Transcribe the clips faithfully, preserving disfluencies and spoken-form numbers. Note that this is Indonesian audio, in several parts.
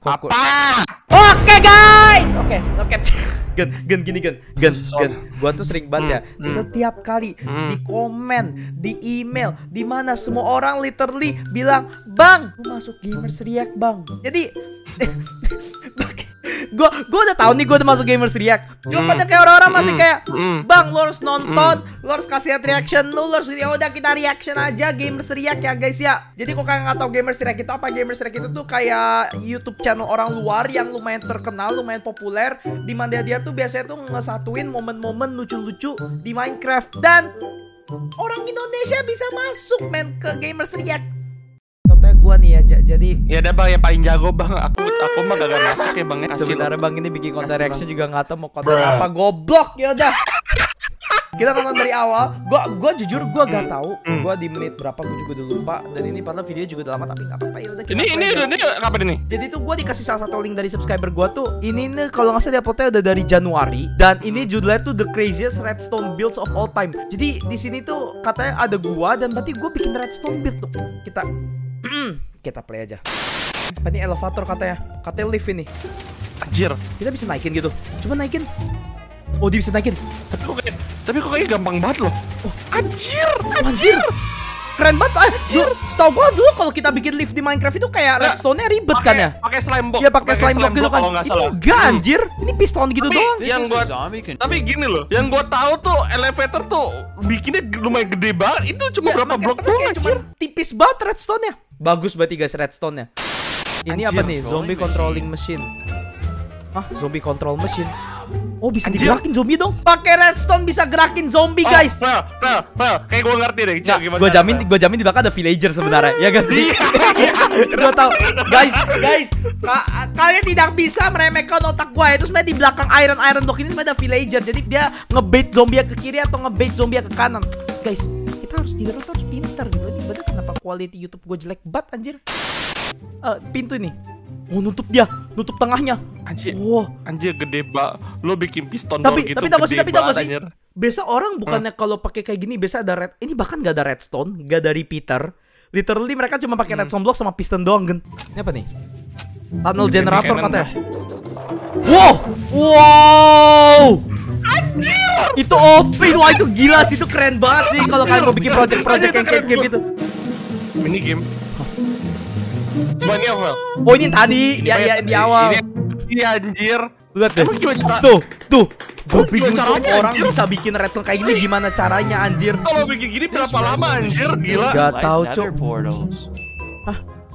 fokus. Apa? Oke guys, oke, oke. Gen, gen gini gen, gen, gen. Gua tuh sering banget ya. Setiap kali di komen, di email, di mana semua orang literally bilang, Bang, lu masuk Gamers React bang. Jadi Gue gue udah tahu nih gue udah masuk Gamers React. Cuma pada kayak orang-orang masih kayak, Bang, lo harus nonton, lo harus kasih lihat reaction lo, lo harus ya udah kita reaction aja Gamers React ya guys ya. Jadi kok kalian nggak tahu Gamers React itu apa? Gamers React itu tuh kayak YouTube channel orang luar yang lumayan terkenal, lumayan populer, di mana dia tuh biasanya tuh ngesatuin momen-momen lucu-lucu di Minecraft, dan orang Indonesia bisa masuk men ke Gamers React. Contohnya gua nih ya, jadi ya udah bang yang paling jago bang, aku aku mah gak masuk ya bang. Sebenarnya bang ini bikin konten reaction juga nggak tahu mau konten apa, goblok ya udah. Kita nonton dari awal. Gua gua jujur gua gak tahu gua di menit berapa, gua juga udah lupa, dan ini padahal video juga udah lama, tapi nggak apa-apa ya udah. Ini ini udah ini kapan ini? Jadi tuh gua dikasih salah satu link dari subscriber gua tuh. Ini nih kalau nggak salah dia uploadnya udah dari Januari, dan ini judulnya tuh The Craziest Redstone Builds of All Time. Jadi di sini tuh katanya ada gua, dan berarti gua bikin redstone build tuh. Kita kita play aja. Apa ini elevator katanya? Katanya lift ini. Anjir. Kita bisa naikin gitu. Coba naikin. Oh, dia bisa naikin. Tapi kok kayak, tapi kok kayak gampang banget loh. Oh, anjir. Anjir. Keren banget anjir. Setahu gua dulu kalau kita bikin lift di Minecraft itu kayak redstone-nya ribet pake, kan ya? Pakai slime block. Iya, pakai slime block gitu kan. Kalau nggak salah. Enggak anjir. Ini piston gitu tapi, doang. Yang gua Tapi gini loh, yang gua tahu tuh elevator tuh bikinnya lumayan gede banget. Itu cuma ya, berapa blok tuh? Cuma tipis banget redstone-nya. Bagus berarti guys redstone-nya. Ini anjir, apa nih? Zombie controlling machine. Ah, zombie control machine. Oh, bisa anjir, digerakin zombie dong. Pakai redstone bisa gerakin zombie, oh, guys. Fel, fel, fel. Kayak gue ngerti deh. Nah, gimana? Gue jamin, gue jamin di belakang ada villager sebenarnya. Ya guys. Gue tahu, guys, guys. Ka kalian tidak bisa meremehkan otak gue. Itu sebenarnya di belakang iron iron block ini sebenarnya ada villager. Jadi dia ngebait zombie ke kiri atau ngebait zombie ke kanan. Guys, kita harus tidur, kita harus pintar gitu. Ini bener kenapa quality YouTube gue jelek banget anjir. Uh, pintu ini. Oh, nutup dia, nutup tengahnya. Anjir, wow, anjir gede banget. Lo bikin piston tapi, gitu. Tapi tau gak sih, tapi tau gak sih? Anjir. Biasa orang bukannya hmm. kalau pakai kayak gini biasa ada red. Ini bahkan gak ada redstone, gak ada repeater. Literally mereka cuma pakai hmm. redstone block sama piston doang, gen. Ini apa nih? Tunnel ini generator katanya. Wow, wow. Anjir. Itu O P, wah itu gila sih, itu keren banget sih kalau kalian mau bikin project-project yang kayak game itu. Mini game. Cuma ini apa? Oh ini tadi, ini ya, ya di awal. Ini, ini anjir. Lihat deh. Tuh, tuh. Gue bingung orang anjir bisa bikin redstone kayak gini gimana caranya anjir. Kalau bikin gini berapa lama anjir? Gila. Gak tau cok. Hah?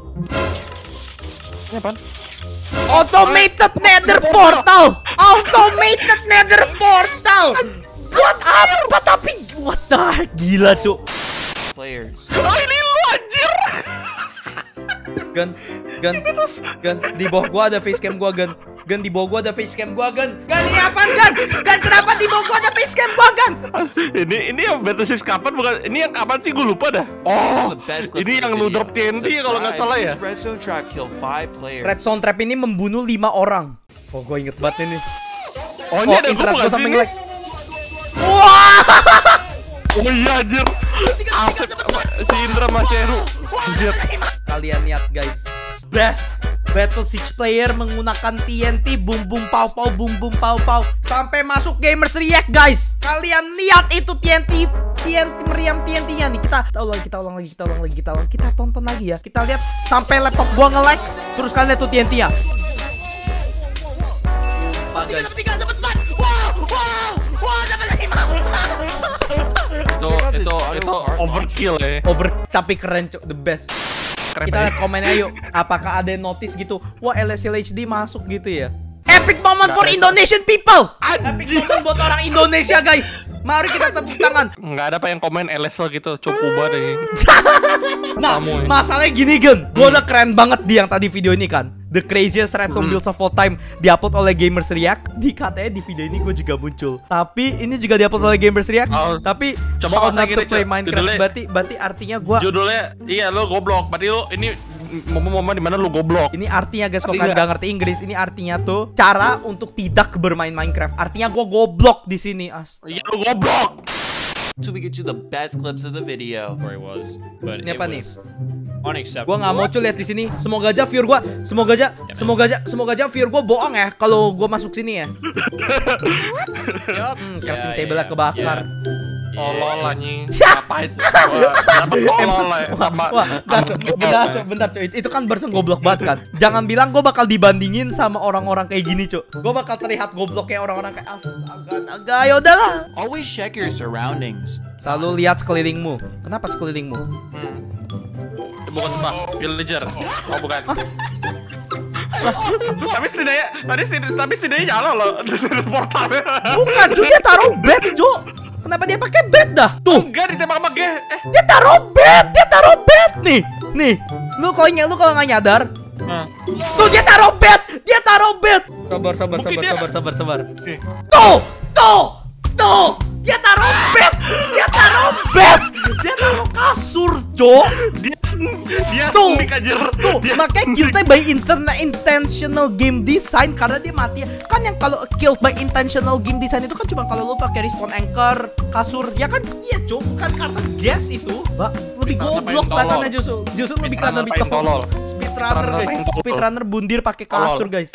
Ini apaan? Automated Nether Portal. Automated Nether Portal. Buat apa tapi? What the heck? Gila cok. Players. Oh ini lu anjir. Gan, gan, gan, di bawah gua ada facecam gua, gan. Gan, di bawah gua ada facecam gua, gan. Gan, ini apaan, gan? Gan, kenapa di bawah gua ada facecam gua, gan? Ini, ini yang Battlefield kapan bukan? Ini yang kapan sih, gua lupa dah. Oh, ini yang lu drop T N T kalau nggak salah ya. Redstone Trap ini membunuh lima orang. Oh, gua inget banget ini. Oh, ini ada gua bukan sih ini. Wah! Oh iya anjir. Asik si Indra Mas Heru. Anjir. Kalian lihat guys. Best Battle Siege player menggunakan T N T, boom boom pow pow, boom boom pow pow, sampai masuk Gamers React guys. Kalian lihat itu T N T, T N T meriam T N T-nya nih. Kita kita ulang, kita ulang lagi, kita ulang lagi, kita ulang. Kita tonton lagi ya. Kita lihat sampai laptop gua nge-lag. Terus kalian lihat tuh T N T-nya. Guys. Dapat empat. Wow, wow, wow, dapat lima. Itu itu itu overkill ya. Over tapi keren cok, the best. Keren. Kita lihat komennya yuk. Apakah ada yang notice gitu? Wah, L S L H D masuk gitu ya. Epic moment for Indonesian people. Epic moment buat orang Indonesia guys. Mari kita tepuk tangan. Nggak ada apa yang komen L S L gitu, cupu banget. Nah, masalahnya gini Gen, gue udah keren banget di yang tadi video ini kan. The Craziest Redstone Builds of All Time diupload oleh Gamers React. Di katanya di video ini gue juga muncul. Tapi ini juga diupload oleh Gamers React. Oh, tapi coba not to play Minecraft. Berarti berarti artinya gue. Judulnya iya lo goblok. Berarti lo ini momen-momen dimana lo goblok. Ini artinya guys, kalau kalian gak ngerti Inggris, ini artinya tuh cara untuk tidak bermain Minecraft. Artinya gue goblok di sini. Iya lo goblok. To we get you the best clips of the video. Ini apa nih? Gua nggak mau cuy lihat di sini. Semoga aja viewer gua, semoga aja, semoga aja, semoga aja viewer gua bohong ya kalau gua masuk sini ya. Hmm, crafting table-nya kebakar. Tolol anjing. Ngapain? Kenapa tolol ya? Sama. Wah, bentar cuy, bentar cuy, bentar cuy. Itu kan barusan goblok banget kan. Jangan bilang gue bakal dibandingin sama orang-orang kayak gini cuy. Gue bakal terlihat gobloknya orang-orang kayak astaga, astaga, yaudahlah. Always check your surroundings. Selalu lihat sekelilingmu. Kenapa sekelilingmu? Hmm. Bukan bang, villager. Oh bukan. Tapi setidaknya, tadi tapi setidaknya nyala loh portalnya. Bukan cuy, dia taruh bed cuy. Kenapa dia pakai bed dah? Tuh. Enggak ditembak sama G. Eh, dia taruh bed, dia taruh bed nih. Nih. Lu kalau ingat lu kalau nggak nyadar. Nah. Tuh dia taruh bed, dia taruh bed. Sabar, sabar, Mungkin sabar, dia... sabar, sabar, sabar. Tuh, tuh, tuh. Dia taruh bed, dia taruh bed, dia taruh kasur, cok. Dia dia tuh, sneak aja. Tuh, dia makanya kita by internet intentional game design karena dia mati. Kan yang kalau killed by intentional game design itu kan cuma kalau lu pakai respawn anchor, kasur, ya kan? Iya, cok. Kan karena gas itu, Mbak. Lebih goblok kelihatannya justru. Justru lebih kelihatan lebih tolol. Speedrunner, guys. Speedrunner bundir pakai kasur, guys.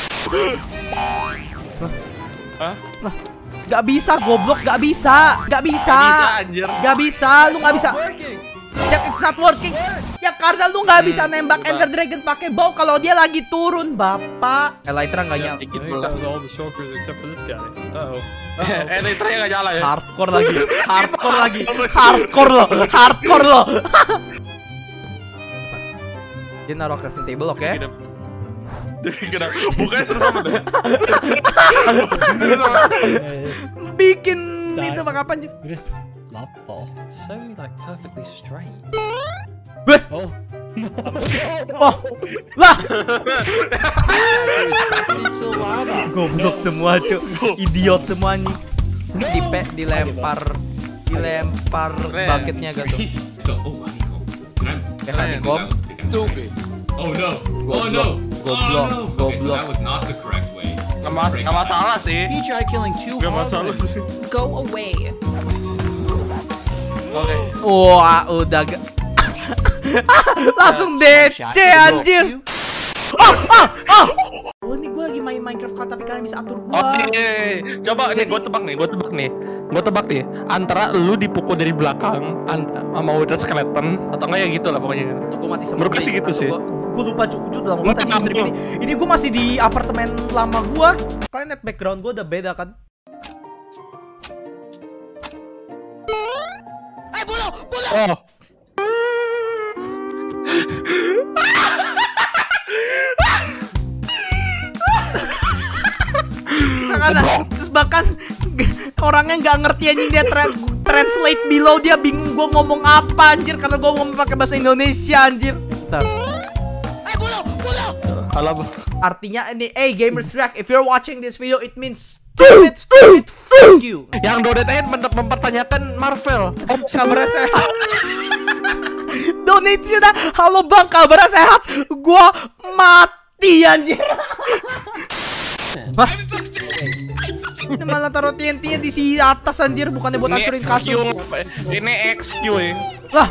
Hah? Nah, gak bisa goblok, gak bisa, gak bisa, gak bisa, anjir. Gak bisa, lu gak bisa. Ya, it's not working. Ya karena lu gak bisa hmm, nembak betul. Ender Dragon pakai bow kalau dia lagi turun, bapak. Elytra nggak nyala. Elytra nggak nyala ya. Hardcore lagi, hardcore lagi, hardcore lo, hardcore lo. Dia naruh crafting table, oke? Okay? Bukannya seru sama deh. Bikin itu bang apa anjir? Laptop. So like perfectly straight. Beh. Oh. Oh. Lah. So lava. Goblok semua, Cuk. Idiot semua nih. Dipe dilempar dilempar bucketnya gitu. Kayak honeycomb. Stupid. Oh no. Goblok, Oh no. goblok, Oh, no. Okay, so goblok. that was not the correct way. Nggak mas nggak masalah sih. He tried killing two Nggak masalah hobbits. sih. Go away. Oke. Wah, udah gak. Langsung D C anjir. Ah, ah, ah. Oh, ini gue lagi main Minecraft kan, tapi kalian bisa atur gue. Oke, coba nih gue tebak nih, gue tebak nih, gue tebak nih, antara lu dipukul dari belakang sama Wither Skeleton atau enggak ya gitu lah pokoknya. Tuh gue mati sama Menurut gue sih gitu sih. Gue lupa cuy, itu udah lama Lu banget anjing stream ini. Ini gue masih di apartemen lama gue. Kalian lihat background gue udah beda kan? Eh, bulu, bulu. Oh. Sangat, terus bahkan orangnya nggak ngerti anjing, dia tra translate below, dia bingung gue ngomong apa anjir karena gue ngomong pakai bahasa Indonesia anjir. Bentar. Eh, bulu, bulu. Alah. Artinya ini, hey Gamers React, if you're watching this video, it means stupid, stupid, fuck you. Yang Dodet aja mempertanyakan Marvel. Kabarnya sehat. Donate sudah. Halo bang, kabarnya sehat. Gua mati anjir. Hah? Ini malah taruh T N T-nya di si atas anjir, bukannya buat hancurin kasur. Ini X Q ya. Lah.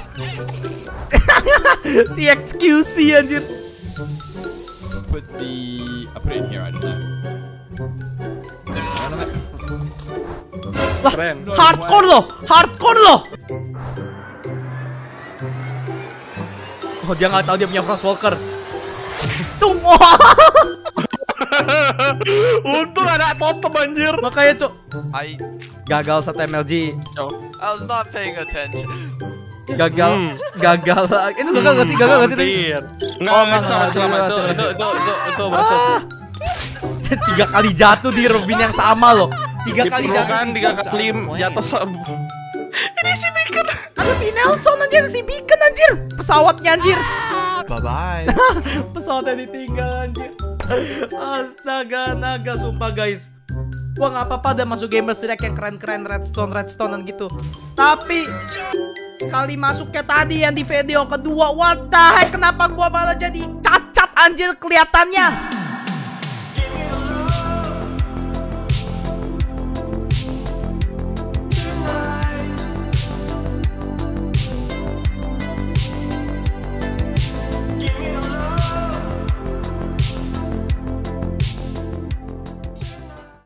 Si X Q C anjir. Put the. I put it in here. I don't know. Lah, Keren. hardcore loh, hardcore loh. Oh, dia nggak tahu dia punya Frost Walker. Tunggu. Untung ada totem anjir. Makanya cok, I gagal satu M L G. I was not paying attention. Gagal, Hmm. gagal. Itu gagal gak sih? Gagal gak sih? tadi? Hampir. Nggak, Oh, nggak, nggak, sama nggak, sama nggak, itu, nggak, itu, nggak. itu, itu, itu, berhasil. Ah. Tiga kali jatuh di ravine yang sama loh. Tiga kali jatuh. Kan tiga kali jatuh sama. Ini si Beacon. Ada si Nelson anjir, si Beacon anjir. Pesawatnya anjir. Bye bye. Pesawatnya ditinggal anjir. Astaga, naga sumpah guys. Gua nggak apa-apa dan masuk Gamers React yang keren-keren redstone redstonean gitu. Tapi sekali masuk kayak tadi yang di video kedua, what the heck, kenapa gua malah jadi cacat anjir kelihatannya?